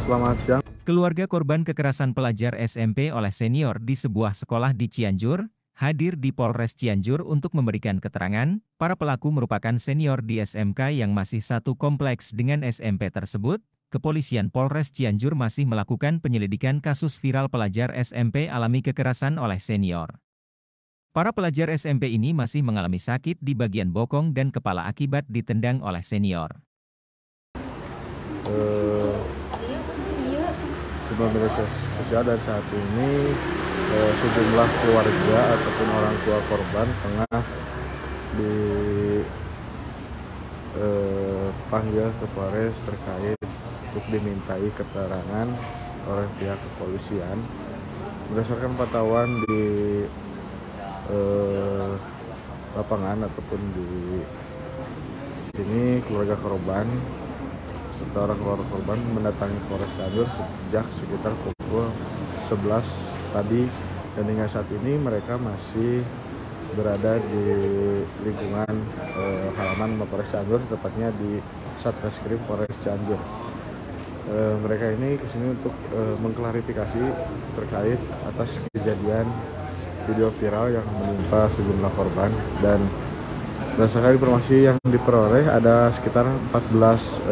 selamat siang. Keluarga korban kekerasan pelajar SMP oleh senior di sebuah sekolah di Cianjur, hadir di Polres Cianjur untuk memberikan keterangan. Para pelaku merupakan senior di SMK yang masih satu kompleks dengan SMP tersebut. Kepolisian Polres Cianjur masih melakukan penyelidikan kasus viral pelajar SMP alami kekerasan oleh senior. Para pelajar SMP ini masih mengalami sakit di bagian bokong dan kepala akibat ditendang oleh senior. Sebuah media sosial dan saat ini sejumlah keluarga ataupun orang tua korban tengah dipanggil ke Polres terkait untuk dimintai keterangan oleh pihak kepolisian. Berdasarkan pantauan di lapangan ataupun di sini, keluarga korban serta orang keluarga korban mendatangi Polres Cianjur sejak sekitar pukul 11 tadi, dan hingga saat ini mereka masih berada di lingkungan halaman Polres Cianjur, tepatnya di Satreskrim Polres Cianjur. Mereka ini kesini untuk mengklarifikasi terkait atas kejadian video viral yang menimpa sejumlah korban, dan berdasarkan informasi yang diperoleh ada sekitar 14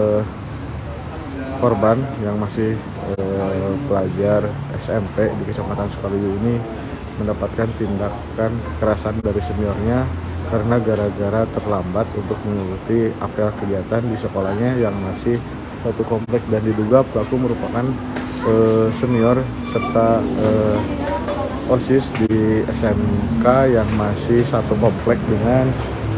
korban yang masih pelajar SMP di Kecamatan Sukaluyu ini mendapatkan tindakan kekerasan dari seniornya karena gara-gara terlambat untuk mengikuti apel kegiatan di sekolahnya yang masih satu kompleks, dan diduga pelaku merupakan senior serta OSIS di SMK yang masih satu komplek dengan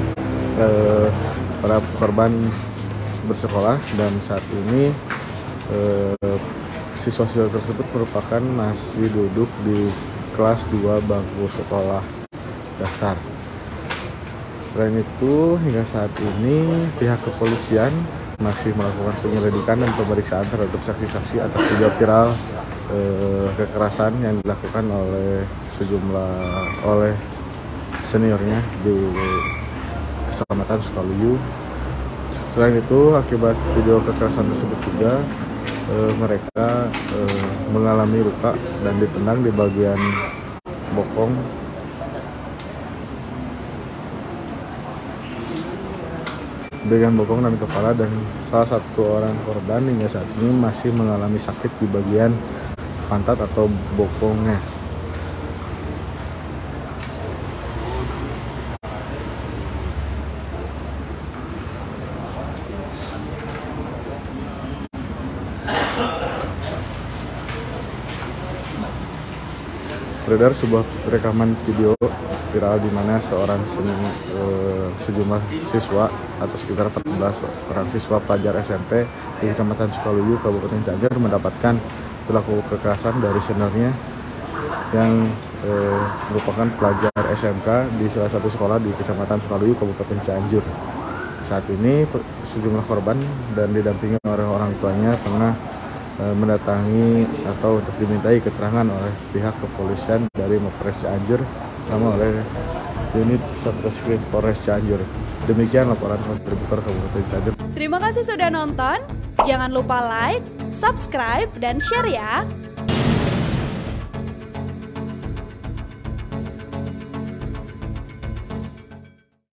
para korban bersekolah, dan saat ini siswa-siswa tersebut merupakan masih duduk di kelas 2 bangku sekolah dasar. Selain itu, hingga saat ini pihak kepolisian masih melakukan penyelidikan dan pemeriksaan terhadap saksi-saksi atas video viral kekerasan yang dilakukan oleh seniornya di Kecamatan Sukaluyu. Selain itu, akibat video kekerasan tersebut juga mereka mengalami luka dan ditendang di bagian bokong, dan kepala, dan salah satu orang korban hingga saat ini masih mengalami sakit di bagian pantat atau bokongnya. Beredar sebuah rekaman video viral di mana sejumlah siswa atau sekitar 14 orang siswa pelajar SMP di Kecamatan Sukaluyu, Kabupaten Cianjur mendapatkan pelaku kekerasan dari seniornya yang merupakan pelajar SMK di salah satu sekolah di Kecamatan Sukaluyu, Kabupaten Cianjur. Saat ini sejumlah korban dan didampingi oleh orang tuanya tengah mendatangi atau untuk dimintai keterangan oleh pihak kepolisian dari Polres Cianjur sama oleh unit Satreskrim Polres Cianjur. Demikian laporan kontributor Kabupaten Cianjur. Terima kasih sudah nonton. Jangan lupa like, subscribe, dan share ya.